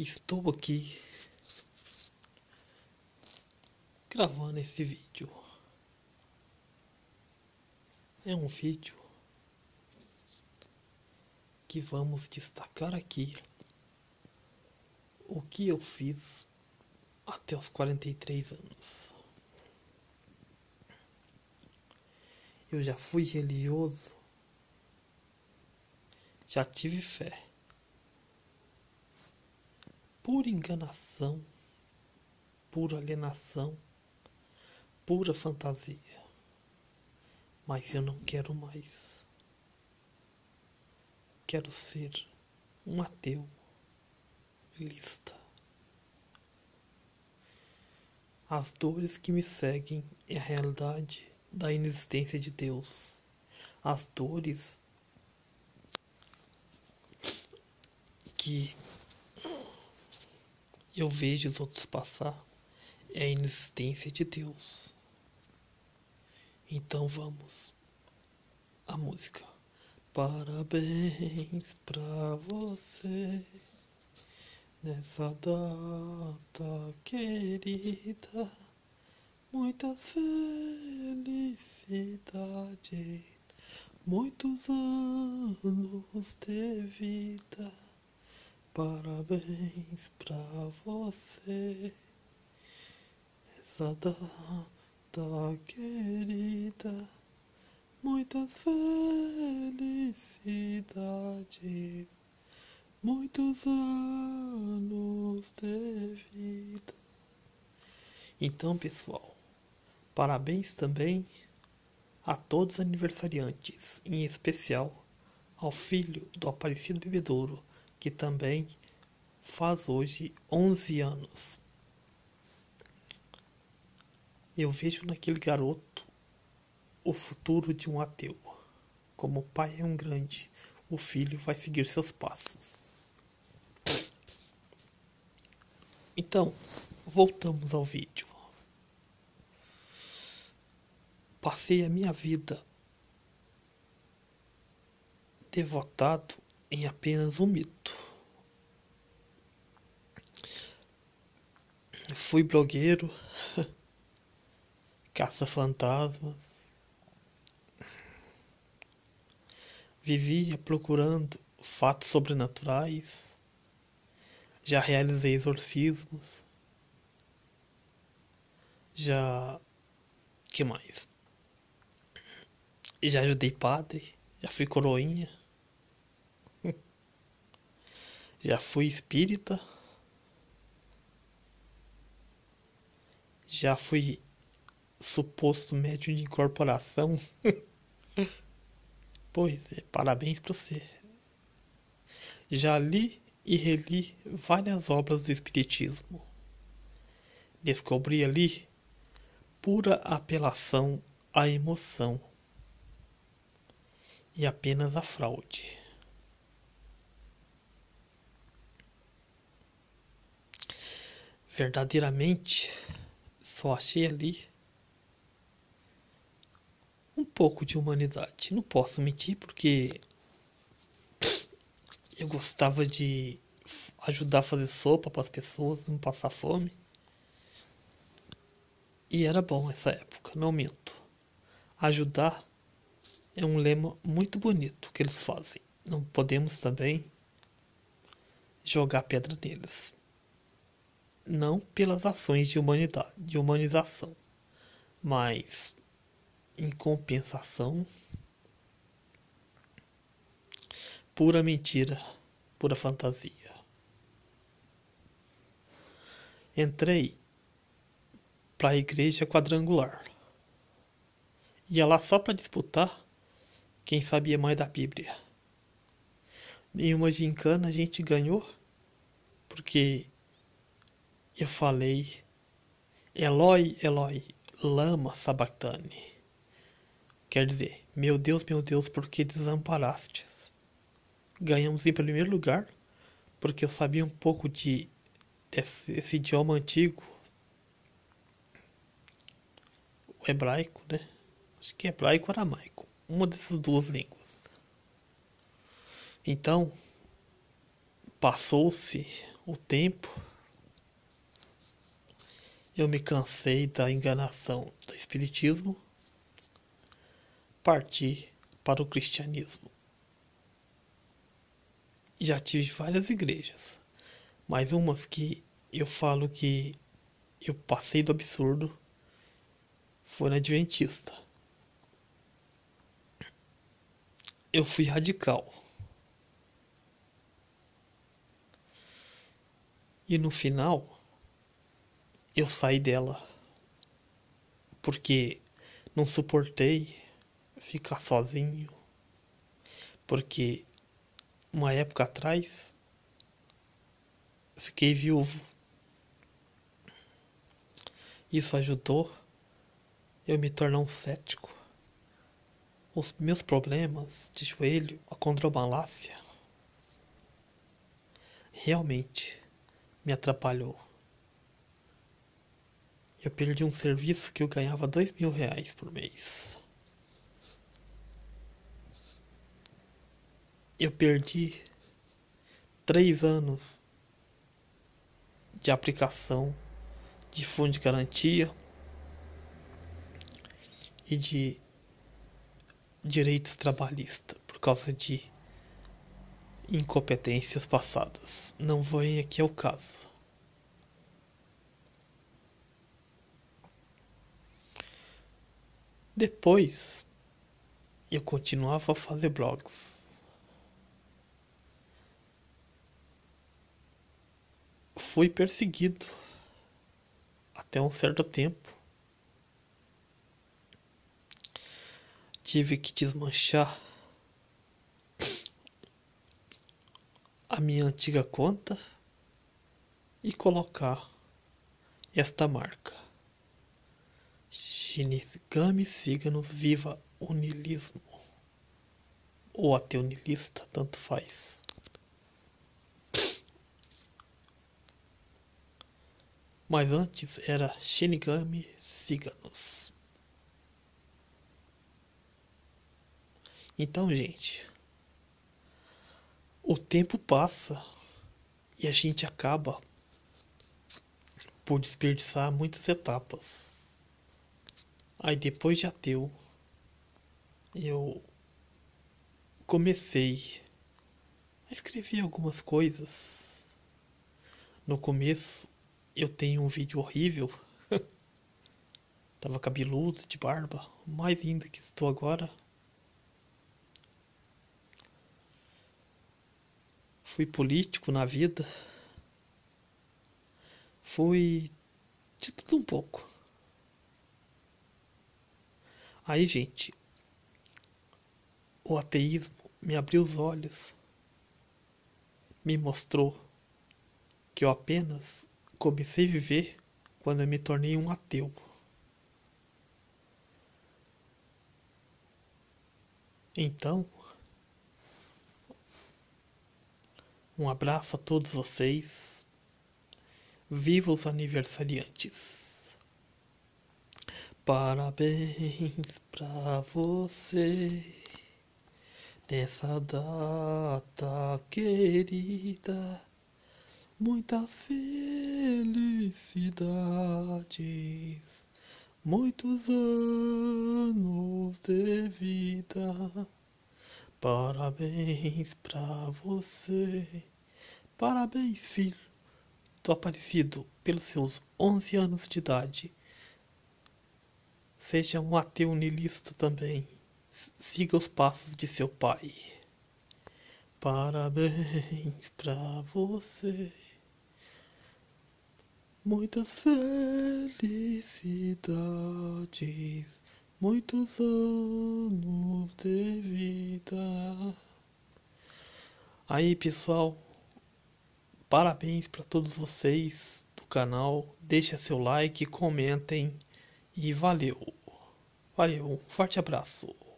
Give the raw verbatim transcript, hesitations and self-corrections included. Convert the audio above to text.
Estou aqui gravando esse vídeo. É um vídeo que vamos destacar aqui o que eu fiz até os quarenta e três anos. Eu já fui religioso, já tive fé, pura enganação, pura alienação, pura fantasia. Mas eu não quero mais. Quero ser um ateu lista. As dores que me seguem é a realidade da inexistência de Deus. As dores que eu vejo os outros passar é a inexistência de Deus. Então vamos à música. Parabéns pra você nessa data querida, muitas felicidades, muitos anos de vida. Parabéns pra você nessa data querida, muitas felicidades, muitos anos de vida. Então, pessoal, parabéns também a todos os aniversariantes, em especial ao filho do Aparecido Bebedouro, que também faz hoje onze anos. Eu vejo naquele garoto o futuro de um ateu. Como o pai é um grande, o filho vai seguir seus passos. Então, voltamos ao vídeo. Passei a minha vida devotado em apenas um mito. Fui blogueiro, caça-fantasmas, vivia procurando fatos sobrenaturais, já realizei exorcismos, já... que mais? Já ajudei padre, já fui coroinha, já fui espírita, já fui suposto médium de incorporação. Pois é, parabéns pra você. Já li e reli várias obras do espiritismo. Descobri ali pura apelação à emoção e apenas a fraude. Verdadeiramente, só achei ali um pouco de humanidade. Não posso mentir porque eu gostava de ajudar a fazer sopa para as pessoas, não passar fome. E era bom essa época, não minto. Ajudar é um lema muito bonito que eles fazem. Não podemos também jogar pedra neles. Não pelas ações de humanidade, de humanização, mas em compensação, pura mentira, pura fantasia. Entrei para a igreja quadrangular. Ia lá só para disputar quem sabia mais da Bíblia. Em uma gincana a gente ganhou porque eu falei Eloi, Eloi, lama sabachthani. Quer dizer, meu Deus, meu Deus, por que desamparastes? Ganhamos em primeiro lugar porque eu sabia um pouco de desse, esse idioma antigo, o hebraico, né? Acho que hebraico ou aramaico, uma dessas duas línguas. Então, passou-se o tempo, eu me cansei da enganação do espiritismo, parti para o cristianismo. Já tive várias igrejas, mas umas que eu falo que eu passei do absurdo foi na Adventista. Eu fui radical. E no final, eu saí dela. Porque não suportei ficar sozinho. Porque uma época atrás, fiquei viúvo. Isso ajudou eu me tornar um cético. Os meus problemas de joelho, a condromalácia, realmente me atrapalhou. Eu perdi um serviço que eu ganhava dois mil reais por mês. Eu perdi três anos de aplicação de fundo de garantia e de direitos trabalhistas por causa de incompetências passadas. Não vem aqui ao caso. Depois, eu continuava a fazer blogs. Fui perseguido até um certo tempo. Tive que desmanchar a minha antiga conta e colocar esta marca: Shinigami Siga-nos Viva o Niilismo, ou ateu niilista, tanto faz. Mas antes era Shinigami Siga-nos. Então, gente, o tempo passa e a gente acaba por desperdiçar muitas etapas. Aí depois de ateu, eu comecei a escrever algumas coisas. No começo eu tenho um vídeo horrível. Tava cabeludo, de barba, mais lindo que estou agora. Fui político na vida. Fui de tudo um pouco. Aí, gente, o ateísmo me abriu os olhos. Me mostrou que eu apenas comecei a viver quando eu me tornei um ateu. Então, um abraço a todos vocês. Viva os aniversariantes. Parabéns pra você nessa data querida. Muitas felicidades, muitos anos de vida. Parabéns pra você. Parabéns, filho do Aparecido, pelos seus onze anos de idade. Seja um ateu niilista também. Siga os passos de seu pai. Parabéns pra você. Muitas felicidades, muitos anos de vida. Aí, pessoal, parabéns para todos vocês do canal. Deixa seu like, comentem e valeu. Valeu, um forte abraço.